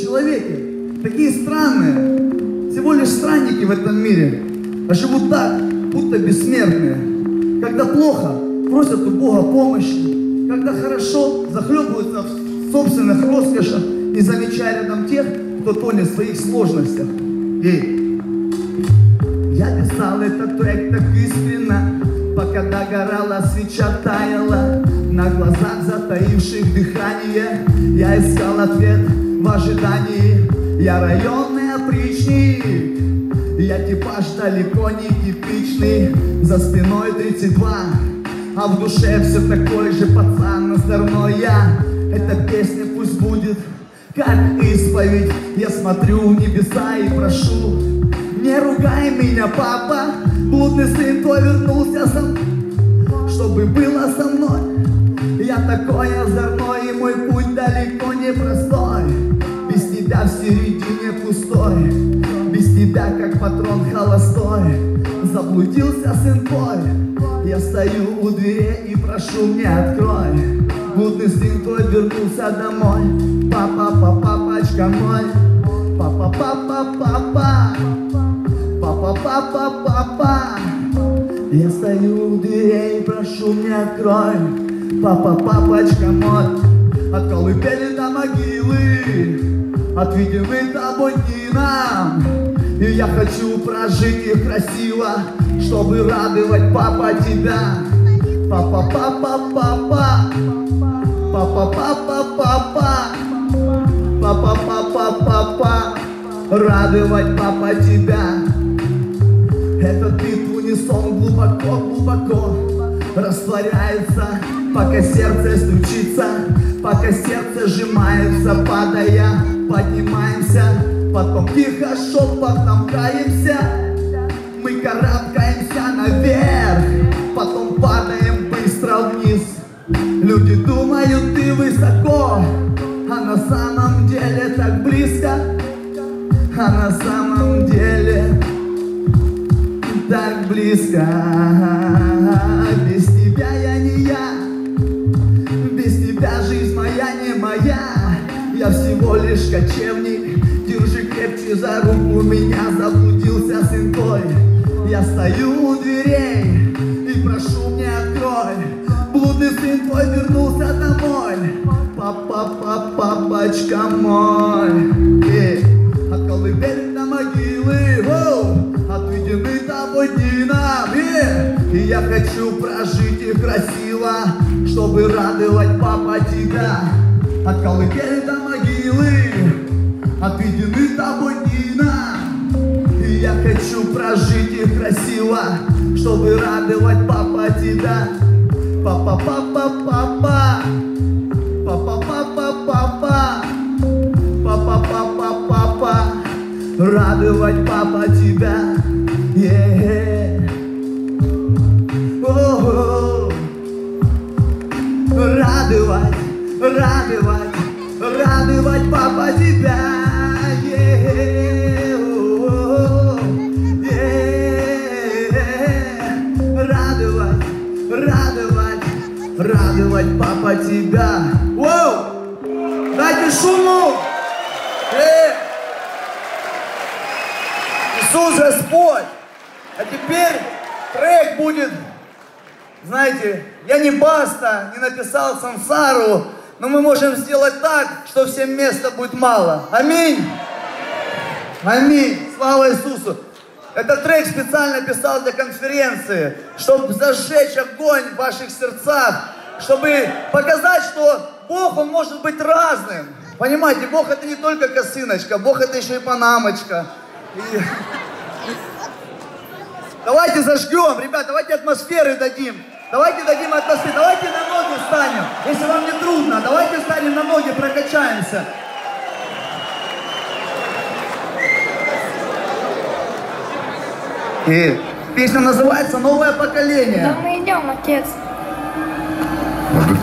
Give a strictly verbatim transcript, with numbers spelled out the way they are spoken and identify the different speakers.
Speaker 1: человеки, такие странные, всего лишь странники в этом мире, а живут так, будто бессмертные. Когда плохо, просят у Бога помощи, когда хорошо, захлебываются в собственных роскошах, не замечая рядом тех, кто тонет в своих сложностях. И я писал этот трек так искренно, пока догорала свеча, таяла на глазах, затаивших дыхание. Я искал ответ в ожидании. Я районный опричник, я типаж далеко не типичный. За спиной тридцать два, а в душе все такой же пацан озорной я. Эта песня пусть будет как исповедь. Я смотрю в небеса и прошу: не ругай меня, папа, блудный сын твой вернулся сам, чтобы было со мной. Я такой озорной, и мой путь далеко не простой. Без тебя в середине пустой, без тебя как патрон холостой. Заблудился сын твой, я стою у двери и прошу: мне открой. Блудный сын твой вернулся домой. Папа, папа, папочка мой. Папа, папа, папа. Папа, папа, папа. Я стою у дверей и прошу: мне открой. Папа, папочка мой. От колыбели до могилы, от видимых тобой дни нам. И я хочу прожить их красиво, чтобы радовать, папа, тебя. Папа, папа, папа. Папа, папа, папа. Папа, папа, папа. Радовать, папа, тебя. Этот бит в унисон глубоко, глубоко растворяется, пока сердце стучится, пока сердце сжимается, падая, поднимаемся, потом тихо шепотом каемся. Мы карабкаемся наверх, потом падаем быстро вниз. Люди думают, ты высоко, а на самом деле так близко, а на самом деле так близко. Без тебя я не я, без тебя жизнь моя не моя. Я всего лишь кочевник, держи крепче за руку меня. Заблудился сын твой, я стою у дверей и прошу: мне открой. Блудный сын твой вернулся домой. Папа, папа, папочка мой. И от колыбели до могилы, оу, от видимых тобой дни нам. И я хочу прожить их красиво, чтобы радовать, папа, тебя. От колыбели до могилы, от видимых тобой дни нам. И я хочу прожить их красиво, чтобы радовать, папа, тебя. Папа, папа, папа. Папа, папа, папа. Папа, папа, папа. Радовать, папа, тебя. Yeah. Oh, oh. Радовать, радовать, радовать, папа, тебя. Yeah. Oh, yeah. Радовать, радовать, радовать, папа, тебя. Воу! Дайте шуму! Э! Иисус Господь! А теперь трек будет, знаете, я не Баста, не написал Сансару, но мы можем сделать так, что всем места будет мало. Аминь! Аминь! Слава Иисусу! Этот трек специально писал для конференции, чтобы зажечь огонь в ваших сердцах, чтобы показать, что Бог, Он может быть разным. Понимаете, Бог это не только косыночка, Бог это еще и панамочка. И... Давайте зажгем, ребят, давайте атмосферы дадим. Давайте дадим атмосферу, давайте на ноги встанем. Если вам не трудно, давайте встанем на ноги, прокачаемся. И песня называется «Новое поколение».
Speaker 2: Да мы идем, отец.